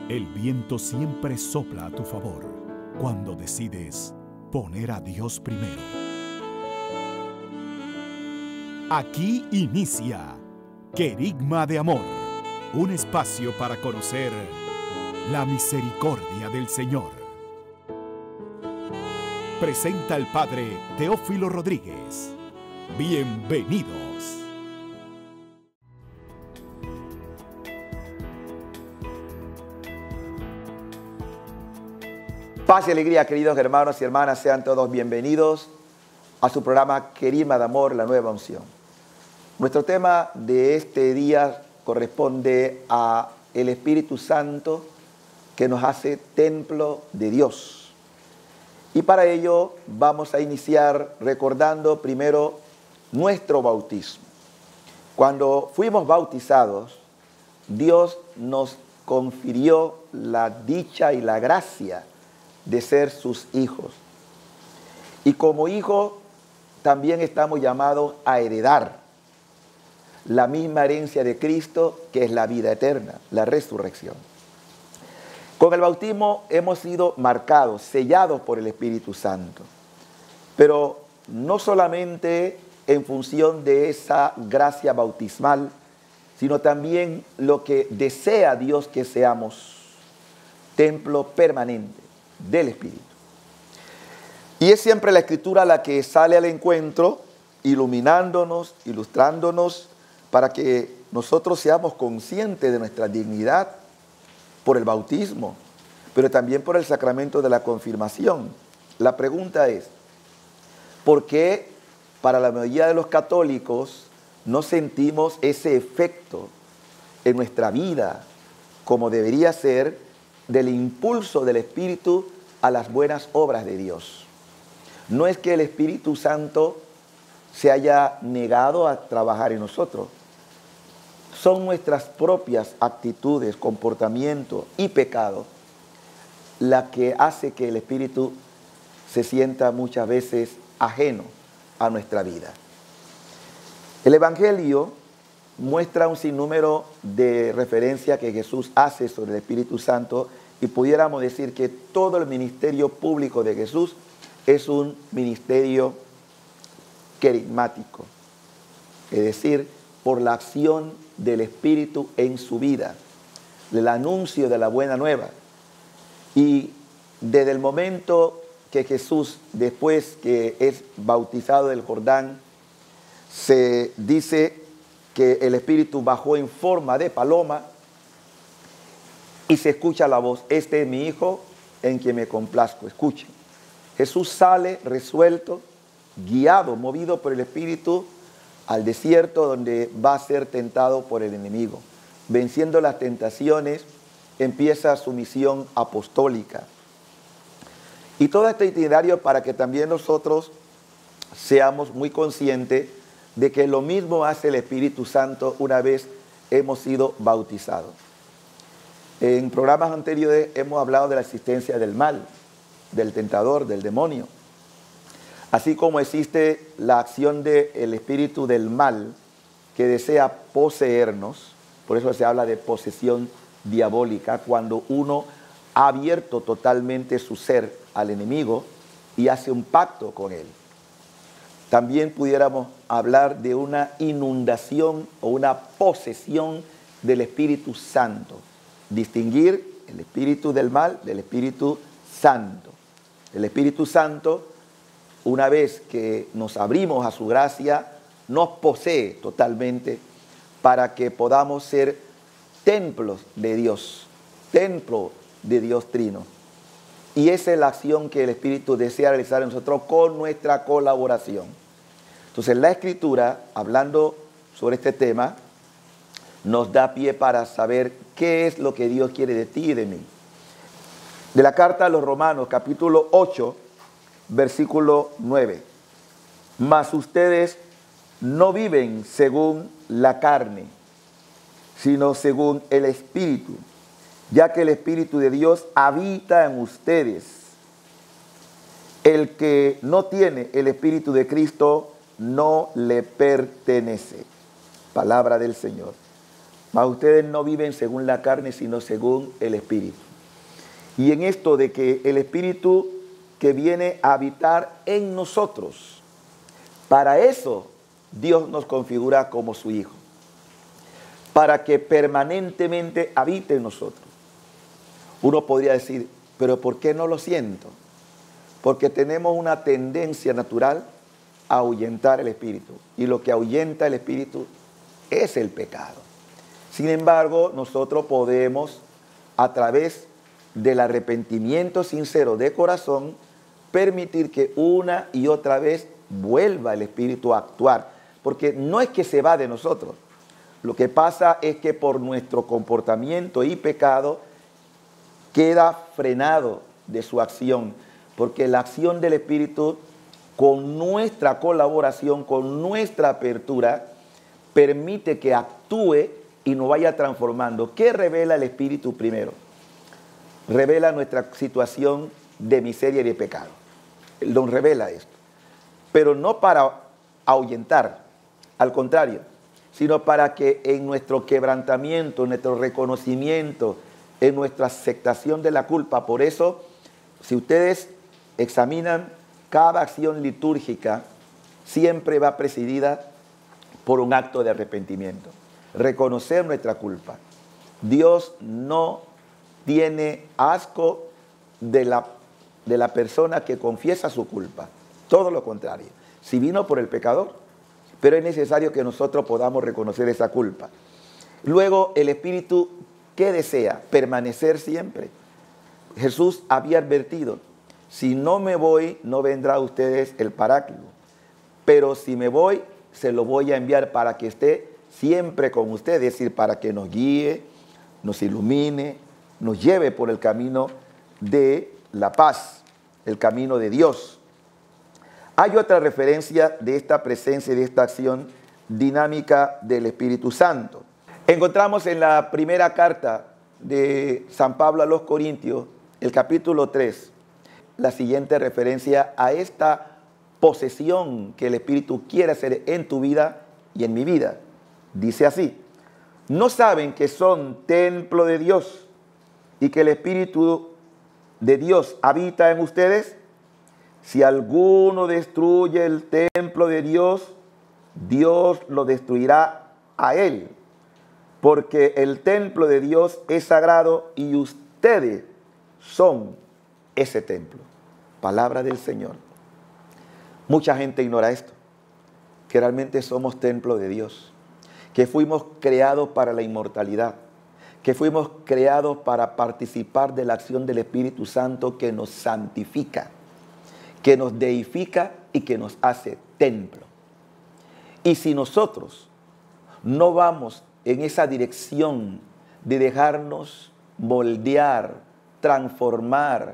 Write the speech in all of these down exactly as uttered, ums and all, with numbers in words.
El viento siempre sopla a tu favor cuando decides poner a Dios primero. Aquí inicia Querigma de Amor, un espacio para conocer la misericordia del Señor. Presenta el Padre Teófilo Rodríguez. Bienvenidos. Paz y alegría, queridos hermanos y hermanas, sean todos bienvenidos a su programa Querigma de Amor, la nueva unción. Nuestro tema de este día corresponde a el Espíritu Santo que nos hace templo de Dios. Y para ello vamos a iniciar recordando primero nuestro bautismo. Cuando fuimos bautizados, Dios nos confirió la dicha y la gracia de ser sus hijos. Y como hijos también estamos llamados a heredar la misma herencia de Cristo, que es la vida eterna, la resurrección. Con el bautismo hemos sido marcados, sellados por el Espíritu Santo, pero no solamente en función de esa gracia bautismal, sino también lo que desea Dios que seamos, templo permanente del Espíritu. Y es siempre la Escritura la que sale al encuentro, iluminándonos, ilustrándonos, para que nosotros seamos conscientes de nuestra dignidad por el bautismo, pero también por el sacramento de la confirmación. La pregunta es, ¿por qué para la mayoría de los católicos no sentimos ese efecto en nuestra vida como debería ser del impulso del Espíritu a las buenas obras de Dios? No es que el Espíritu Santo se haya negado a trabajar en nosotros. Son nuestras propias actitudes, comportamiento y pecado la que hace que el Espíritu se sienta muchas veces ajeno a nuestra vida. El Evangelio muestra un sinnúmero de referencias que Jesús hace sobre el Espíritu Santo, y pudiéramos decir que todo el ministerio público de Jesús es un ministerio querigmático, es decir, por la acción del Espíritu en su vida, el anuncio de la buena nueva. Y desde el momento que Jesús, después que es bautizado del Jordán, se dice que el Espíritu bajó en forma de paloma y se escucha la voz: este es mi Hijo en quien me complazco. Escuchen. Jesús sale resuelto, guiado, movido por el Espíritu, al desierto donde va a ser tentado por el enemigo. Venciendo las tentaciones, empieza su misión apostólica. Y todo este itinerario para que también nosotros seamos muy conscientes de que lo mismo hace el Espíritu Santo una vez hemos sido bautizados. En programas anteriores hemos hablado de la existencia del mal, del tentador, del demonio. Así como existe la acción del espíritu del mal que desea poseernos, por eso se habla de posesión diabólica, cuando uno ha abierto totalmente su ser al enemigo y hace un pacto con él. También pudiéramos hablar de una inundación o una posesión del Espíritu Santo. Distinguir el espíritu del mal del Espíritu Santo. El Espíritu Santo, una vez que nos abrimos a su gracia, nos posee totalmente para que podamos ser templos de Dios, templo de Dios Trino. Y esa es la acción que el Espíritu desea realizar en nosotros con nuestra colaboración. Entonces, la Escritura, hablando sobre este tema, nos da pie para saber qué es lo que Dios quiere de ti y de mí. De la carta a los Romanos, capítulo ocho, versículo nueve. Mas ustedes no viven según la carne, sino según el Espíritu, ya que el Espíritu de Dios habita en ustedes. El que no tiene el Espíritu de Cristo no le pertenece. Palabra del Señor. mas ustedes no viven según la carne, sino según el Espíritu. Y en esto de que el Espíritu que viene a habitar en nosotros, para eso Dios nos configura como su Hijo, para que permanentemente habite en nosotros. Uno podría decir, pero ¿por qué no lo siento? Porque tenemos una tendencia natural a ahuyentar el Espíritu, y lo que ahuyenta el Espíritu es el pecado. Sin embargo, nosotros podemos, a través del arrepentimiento sincero de corazón, permitir que una y otra vez vuelva el Espíritu a actuar, porque no es que se va de nosotros. Lo que pasa es que por nuestro comportamiento y pecado queda frenado de su acción, porque la acción del Espíritu, con nuestra colaboración, con nuestra apertura, permite que actúe y nos vaya transformando. ¿Qué revela el Espíritu primero? Revela nuestra situación de miseria y de pecado. Nos revela esto. Pero no para ahuyentar, al contrario, sino para que en nuestro quebrantamiento, en nuestro reconocimiento, en nuestra aceptación de la culpa. Por eso, si ustedes examinan cada acción litúrgica, siempre va presidida por un acto de arrepentimiento. Reconocer nuestra culpa. Dios no tiene asco de la, de la persona que confiesa su culpa. Todo lo contrario. Si vino por el pecador, pero es necesario que nosotros podamos reconocer esa culpa. Luego, el Espíritu, ¿qué desea? Permanecer siempre. Jesús había advertido, si no me voy, no vendrá a ustedes el Paráclito, pero si me voy, se lo voy a enviar para que esté siempre con ustedes, es decir, para que nos guíe, nos ilumine, nos lleve por el camino de la paz, el camino de Dios. Hay otra referencia de esta presencia y de esta acción dinámica del Espíritu Santo. Encontramos en la primera carta de San Pablo a los Corintios, el capítulo tres, la siguiente referencia a esta posesión que el Espíritu quiere hacer en tu vida y en mi vida. Dice así: ¿no saben que son templo de Dios y que el Espíritu de Dios habita en ustedes? Si alguno destruye el templo de Dios, Dios lo destruirá a él, porque el templo de Dios es sagrado y ustedes son ese templo. Palabra del Señor. Mucha gente ignora esto, que realmente somos templo de Dios, que fuimos creados para la inmortalidad, que fuimos creados para participar de la acción del Espíritu Santo que nos santifica, que nos deifica y que nos hace templo. Y si nosotros no vamos en esa dirección de dejarnos moldear, transformar,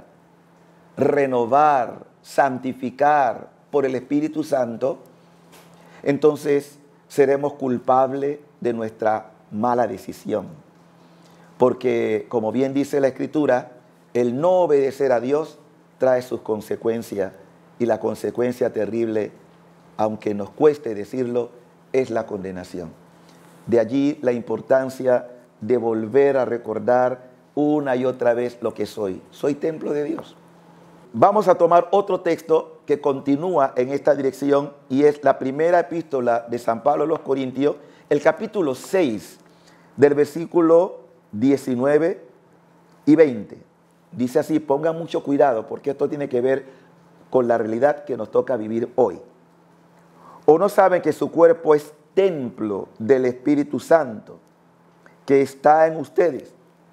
renovar, santificar por el Espíritu Santo, entonces seremos culpables de nuestra mala decisión. Porque, como bien dice la Escritura, el no obedecer a Dios trae sus consecuencias, y la consecuencia terrible, aunque nos cueste decirlo, es la condenación. De allí la importancia de volver a recordar una y otra vez lo que soy. Soy templo de Dios. Vamos a tomar otro texto que continúa en esta dirección, y es la primera epístola de San Pablo a los Corintios, el capítulo seis, del versículo diecinueve y veinte. Dice así, pongan mucho cuidado porque esto tiene que ver con la realidad que nos toca vivir hoy. ¿O no saben que su cuerpo es templo del Espíritu Santo que está en ustedes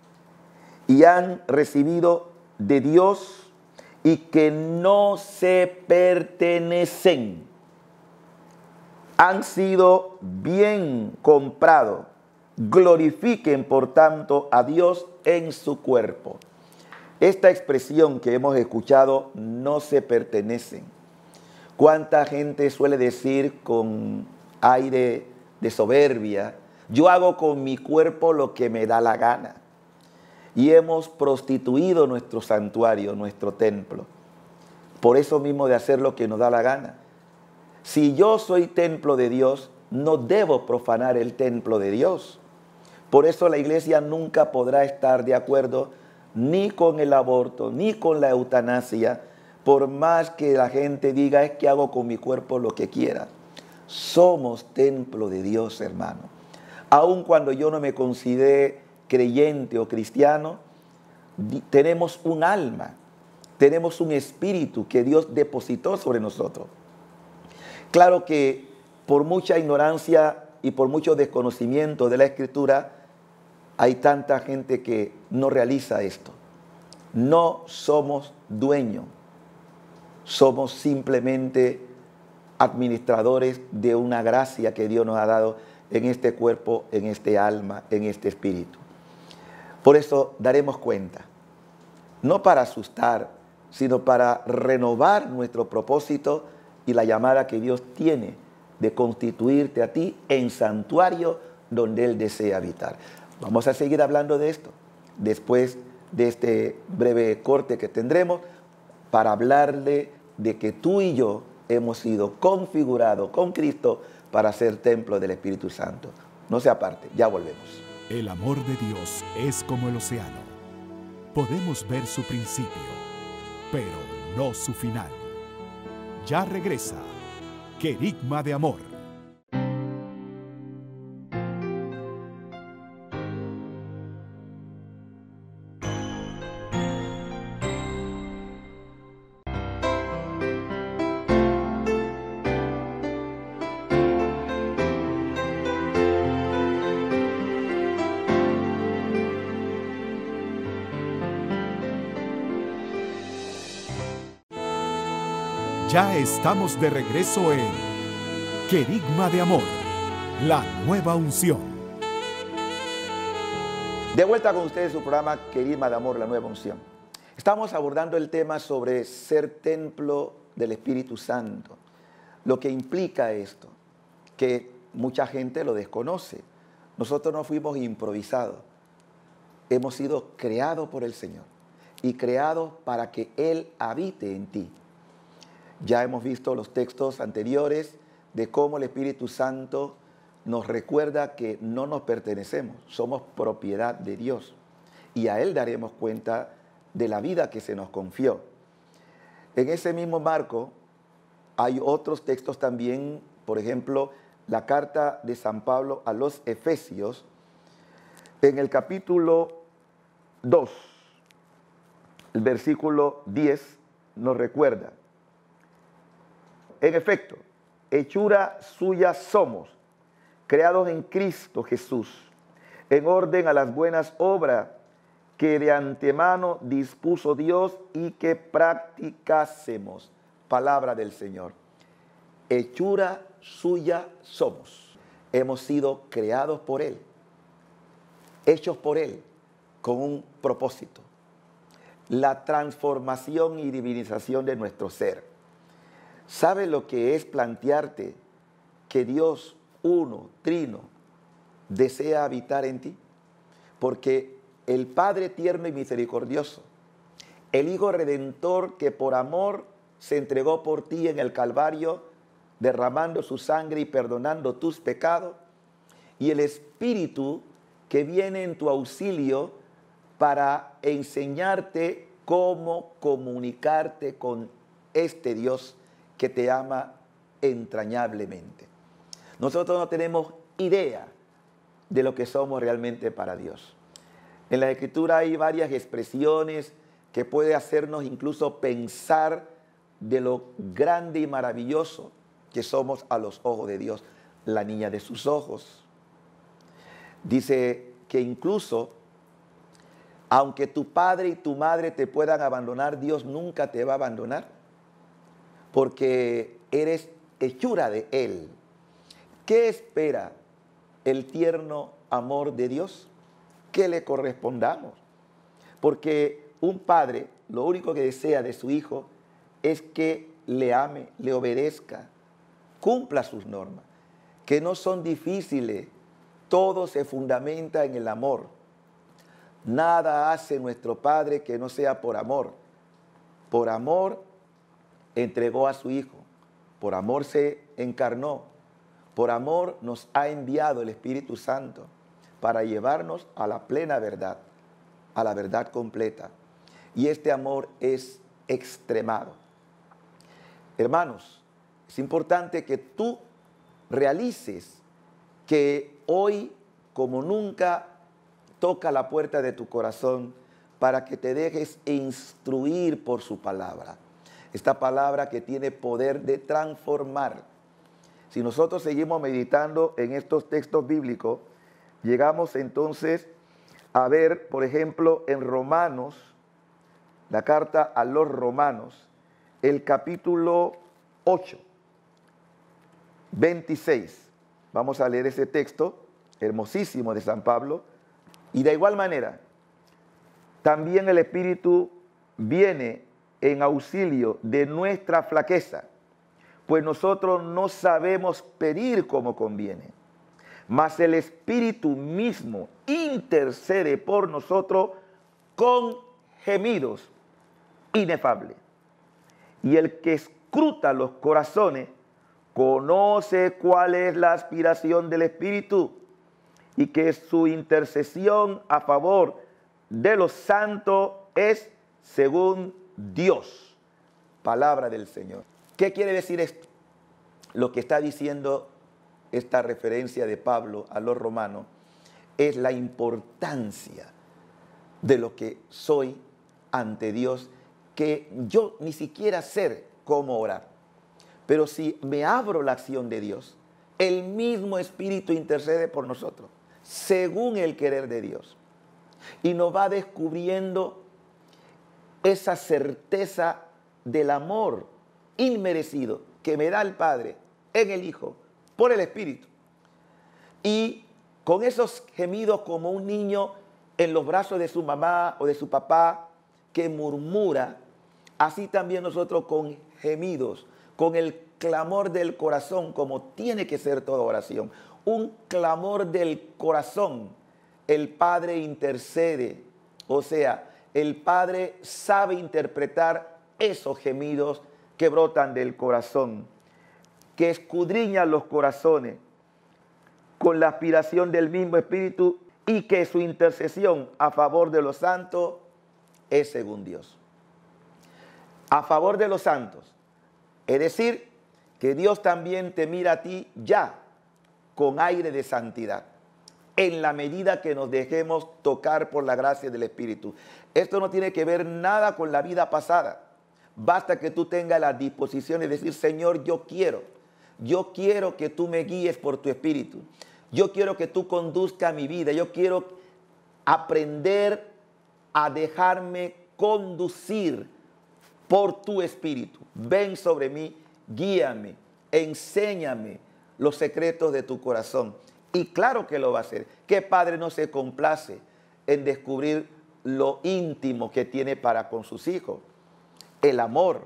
y han recibido de Dios y que no se pertenecen? Han sido bien comprados. Glorifiquen, por tanto, a Dios en su cuerpo. Esta expresión que hemos escuchado, no se pertenecen. ¿Cuánta gente suele decir con aire de soberbia, yo hago con mi cuerpo lo que me da la gana? Y hemos prostituido nuestro santuario, nuestro templo, por eso mismo de hacer lo que nos da la gana. Si yo soy templo de Dios, no debo profanar el templo de Dios. Por eso la iglesia nunca podrá estar de acuerdo ni con el aborto, ni con la eutanasia, por más que la gente diga, es que hago con mi cuerpo lo que quiera. Somos templo de Dios, hermano. Aun cuando yo no me considere creyente o cristiano, tenemos un alma, tenemos un espíritu que Dios depositó sobre nosotros. Claro que por mucha ignorancia y por mucho desconocimiento de la Escritura, hay tanta gente que no realiza esto. No somos dueños, somos simplemente administradores de una gracia que Dios nos ha dado en este cuerpo, en este alma, en este espíritu. Por eso daremos cuenta, no para asustar, sino para renovar nuestro propósito y la llamada que Dios tiene de constituirte a ti en santuario donde Él desea habitar. Vamos a seguir hablando de esto después de este breve corte que tendremos para hablarle de que tú y yo hemos sido configurados con Cristo para ser templo del Espíritu Santo. No se aparte, ya volvemos. El amor de Dios es como el océano. Podemos ver su principio, pero no su final. Ya regresa Querigma de Amor. Ya estamos de regreso en Querigma de Amor, la nueva unción. De vuelta con ustedes su programa Querigma de Amor, la nueva unción. Estamos abordando el tema sobre ser templo del Espíritu Santo. Lo que implica esto, que mucha gente lo desconoce. Nosotros no fuimos improvisados. Hemos sido creados por el Señor y creados para que Él habite en ti. Ya hemos visto los textos anteriores de cómo el Espíritu Santo nos recuerda que no nos pertenecemos, somos propiedad de Dios. Y a Él daremos cuenta de la vida que se nos confió. En ese mismo marco hay otros textos también, por ejemplo, la carta de San Pablo a los Efesios, en el capítulo dos, el versículo diez, nos recuerda. En efecto, hechura suya somos, creados en Cristo Jesús, en orden a las buenas obras que de antemano dispuso Dios y que practicásemos. Palabra del Señor. Hechura suya somos. Hemos sido creados por Él, hechos por Él, con un propósito. La transformación y divinización de nuestro ser. ¿Sabe lo que es plantearte que Dios, uno, trino, desea habitar en ti? Porque el Padre tierno y misericordioso, el Hijo Redentor que por amor se entregó por ti en el Calvario, derramando su sangre y perdonando tus pecados, y el Espíritu que viene en tu auxilio para enseñarte cómo comunicarte con este Dios que te ama entrañablemente. Nosotros no tenemos idea de lo que somos realmente para Dios. En la Escritura hay varias expresiones que puede hacernos incluso pensar de lo grande y maravilloso que somos a los ojos de Dios. La niña de sus ojos. Dice que incluso, aunque tu padre y tu madre te puedan abandonar, Dios nunca te va a abandonar, porque eres hechura de Él. ¿Qué espera el tierno amor de Dios? Que le correspondamos. Porque un padre lo único que desea de su hijo es que le ame, le obedezca, cumpla sus normas, que no son difíciles, todo se fundamenta en el amor. Nada hace nuestro Padre que no sea por amor. Por amor entregó a su Hijo, por amor se encarnó, por amor nos ha enviado el Espíritu Santo, para llevarnos a la plena verdad, a la verdad completa. Y este amor es extremado. Hermanos, es importante que tú realices que hoy, como nunca, toca la puerta de tu corazón para que te dejes instruir por su palabra. Esta palabra que tiene poder de transformar. Si nosotros seguimos meditando en estos textos bíblicos, llegamos entonces a ver, por ejemplo, en Romanos, la carta a los Romanos, el capítulo ocho, veintiséis. Vamos a leer ese texto hermosísimo de San Pablo. Y de igual manera, también el Espíritu viene en auxilio de nuestra flaqueza, pues nosotros no sabemos pedir como conviene, mas el Espíritu mismo intercede por nosotros con gemidos inefables. Y el que escruta los corazones conoce cuál es la aspiración del Espíritu, y que su intercesión a favor de los santos es según Dios. Palabra del Señor. ¿Qué quiere decir esto? Lo que está diciendo esta referencia de Pablo a los romanos es la importancia de lo que soy ante Dios, que yo ni siquiera sé cómo orar. Pero si me abro la acción de Dios, el mismo Espíritu intercede por nosotros, según el querer de Dios. Y nos va descubriendo esa certeza del amor inmerecido que me da el Padre en el Hijo, por el Espíritu. Y con esos gemidos como un niño en los brazos de su mamá o de su papá que murmura, así también nosotros con gemidos, con el clamor del corazón, como tiene que ser toda oración, un clamor del corazón, el Padre intercede, o sea, el Padre sabe interpretar esos gemidos que brotan del corazón, que escudriña los corazones con la aspiración del mismo Espíritu, y que su intercesión a favor de los santos es según Dios. A favor de los santos, es decir, que Dios también te mira a ti ya con aire de santidad, en la medida que nos dejemos tocar por la gracia del Espíritu. Esto no tiene que ver nada con la vida pasada. Basta que tú tengas la disposición de decir: Señor, yo quiero, yo quiero que tú me guíes por tu Espíritu. Yo quiero que tú conduzcas mi vida. Yo quiero aprender a dejarme conducir por tu Espíritu. Ven sobre mí, guíame, enséñame los secretos de tu corazón. Y claro que lo va a hacer. ¿Qué padre no se complace en descubrir lo íntimo que tiene para con sus hijos? El amor,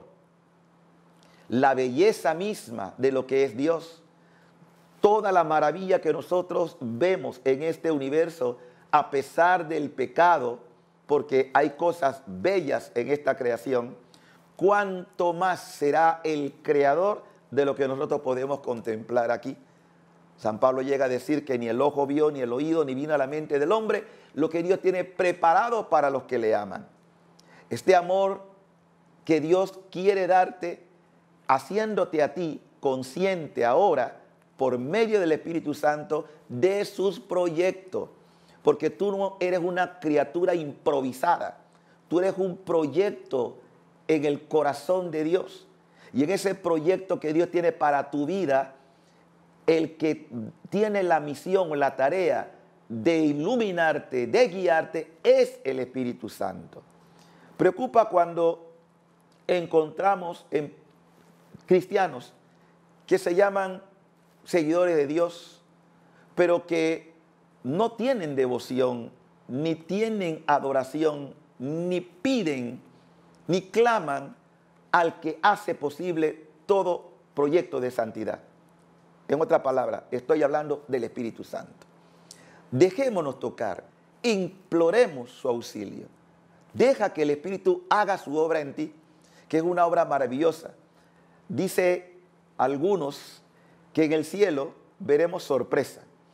la belleza misma de lo que es Dios. Toda la maravilla que nosotros vemos en este universo, a pesar del pecado, porque hay cosas bellas en esta creación, ¿cuánto más será el creador de lo que nosotros podemos contemplar aquí? San Pablo llega a decir que ni el ojo vio, ni el oído, ni vino a la mente del hombre lo que Dios tiene preparado para los que le aman. Este amor que Dios quiere darte, haciéndote a ti consciente ahora, por medio del Espíritu Santo, de sus proyectos. Porque tú no eres una criatura improvisada. Tú eres un proyecto en el corazón de Dios. Y en ese proyecto que Dios tiene para tu vida, el que tiene la misión o la tarea de iluminarte, de guiarte, es el Espíritu Santo. Preocupa cuando encontramos en cristianos que se llaman seguidores de Dios, pero que no tienen devoción, ni tienen adoración, ni piden, ni claman al que hace posible todo proyecto de santidad. En otra palabra, estoy hablando del Espíritu Santo. Dejémonos tocar, imploremos su auxilio. Deja que el Espíritu haga su obra en ti, que es una obra maravillosa. Dice algunos que en el cielo veremos sorpresa.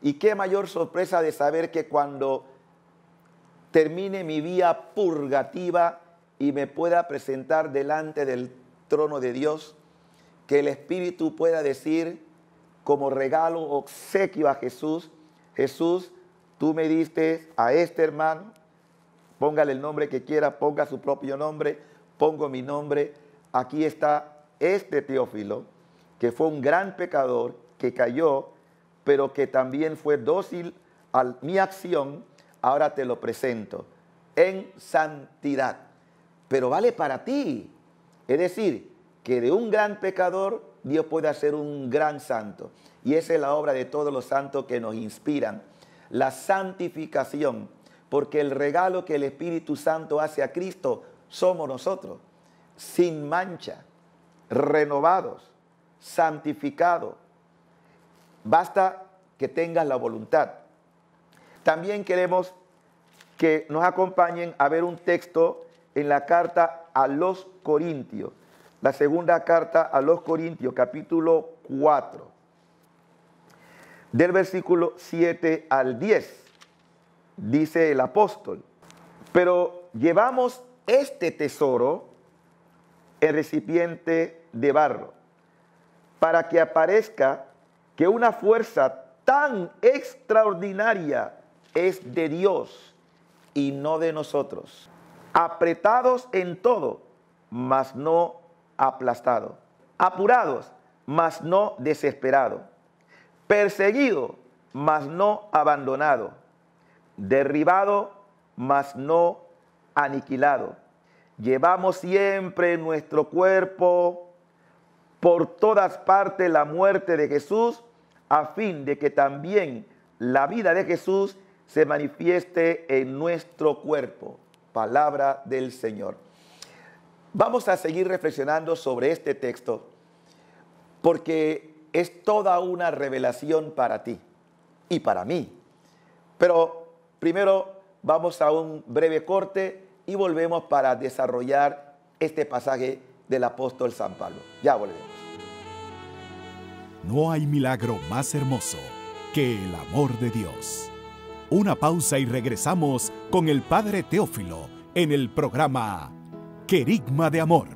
Y qué mayor sorpresa de saber que cuando termine mi vía purgativa y me pueda presentar delante del trono de Dios, que el Espíritu pueda decir como regalo, obsequio a Jesús: Jesús, tú me diste a este hermano, póngale el nombre que quiera, ponga su propio nombre, pongo mi nombre, aquí está este Teófilo, que fue un gran pecador, que cayó, pero que también fue dócil a mi acción, ahora te lo presento en santidad. Pero vale para ti. Es decir, que de un gran pecador Dios puede hacer un gran santo. Y esa es la obra de todos los santos que nos inspiran. La santificación. Porque el regalo que el Espíritu Santo hace a Cristo somos nosotros. Sin mancha, renovados, santificados. Basta que tengas la voluntad. También queremos que nos acompañen a ver un texto en la carta a los Corintios. La segunda carta a los Corintios, capítulo cuatro. Del versículo siete al diez. Dice el apóstol: pero llevamos este tesoro en recipiente de barro, para que aparezca que una fuerza tan extraordinaria es de Dios y no de nosotros. Apretados en todo, mas no aplastados. Apurados, mas no desesperados. Perseguido, mas no abandonado. Derribado, mas no aniquilado. Llevamos siempre en nuestro cuerpo por todas partes la muerte de Jesús, a fin de que también la vida de Jesús se manifieste en nuestro cuerpo. Palabra del Señor. Vamos a seguir reflexionando sobre este texto, porque es toda una revelación para ti y para mí. Pero primero vamos a un breve corte y volvemos para desarrollar este pasaje del apóstol San Pablo. Ya volvemos. No hay milagro más hermoso que el amor de Dios. Una pausa y regresamos con el Padre Teófilo en el programa Querigma de Amor.